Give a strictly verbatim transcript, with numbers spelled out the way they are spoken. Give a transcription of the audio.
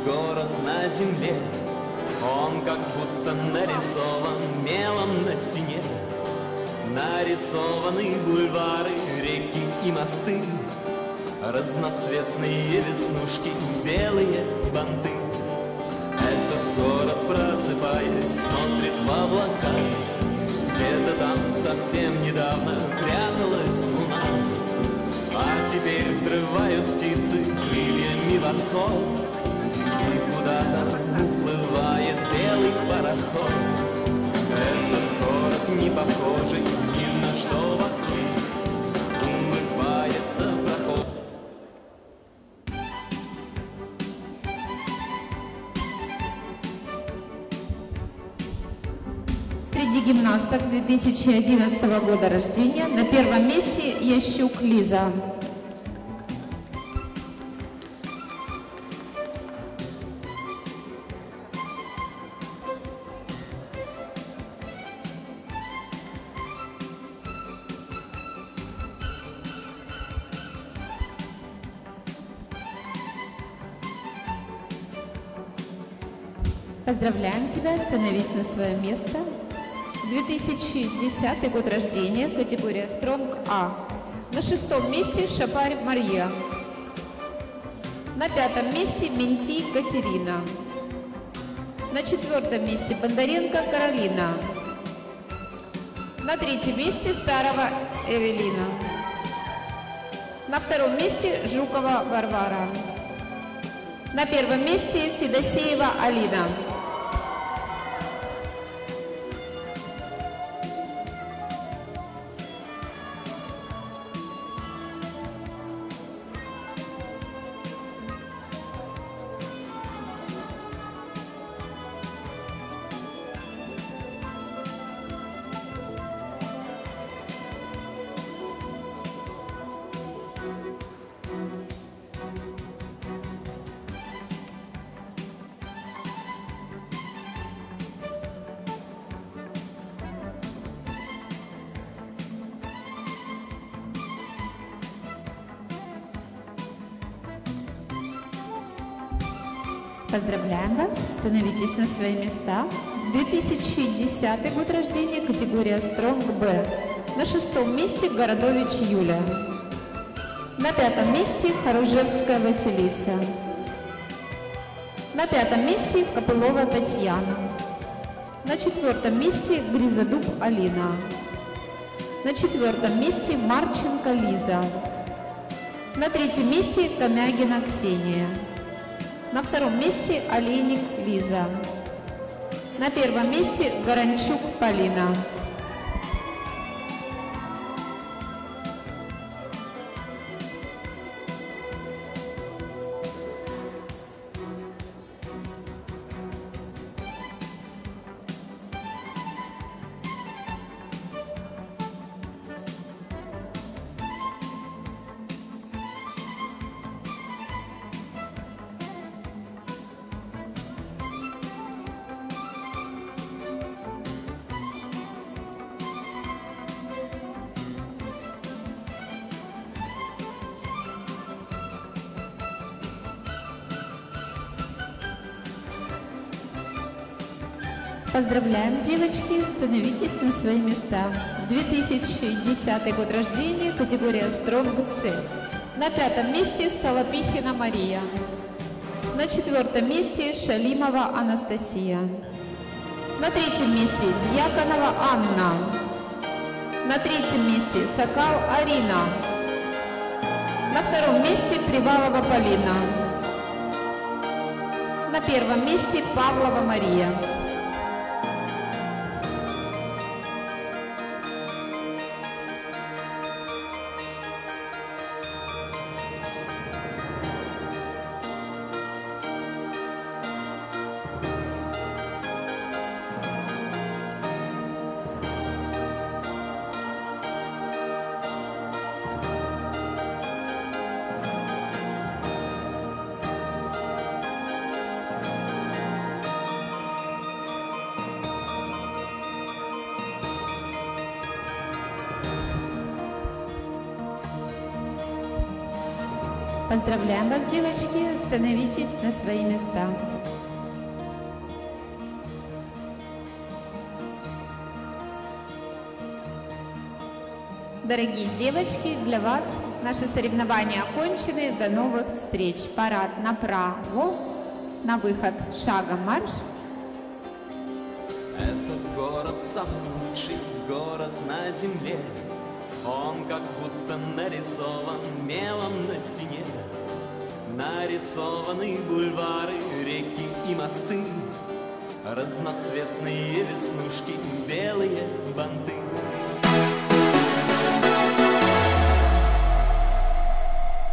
город на земле, он как будто нарисован мелом на стене. Нарисованы бульвары, реки и мосты, разноцветные веснушки, белые банты. Этот город, просыпаясь, смотрит в облака. Где-то там совсем недавно пряталась луна, а теперь взрывают птицы крыльями восход, и куда-то уплывает белый пароход. Этот город не похожий ни на что вокруг, улыбается проход. Среди гимнасток две тысячи одиннадцатого года рождения на первом месте Ящук Лиза. Поздравляем тебя, становись на свое место. две тысячи десятый год рождения, категория Стронг А. На шестом месте Шапарь Мария. На пятом месте Менти Катерина. На четвертом месте Бондаренко Каролина. На третьем месте Старова Эвелина. На втором месте Жукова Варвара. На первом месте Федосеева Алина. Поздравляем вас, становитесь на свои места. две тысячи десятый год рождения, категория Стронг Б. На шестом месте Городович Юля. На пятом месте Харужевская Василиса. На пятом месте Копылова Татьяна. На четвертом месте Гризодуб Алина. На четвертом месте Марченко Лиза. На третьем месте Комягина Ксения. На втором месте Олейник Лиза. На первом месте Горанчук Полина. Поздравляем, девочки, становитесь на свои места. две тысячи десятый год рождения, категория Стронг С. На пятом месте Солопихина Мария. На четвертом месте Шалимова Анастасия. На третьем месте Дьяконова Анна. На третьем месте Сокал Арина. На втором месте Привалова Полина. На первом месте Павлова Мария. Поздравляем вас, девочки, становитесь на свои места. Дорогие девочки, для вас наши соревнования окончены. До новых встреч. Парад направо, на выход шагом марш. Этот город самый лучший город на земле. Он как будто нарисован мелом на стене. Нарисованы бульвары, реки и мосты, разноцветные веснушки, белые банты.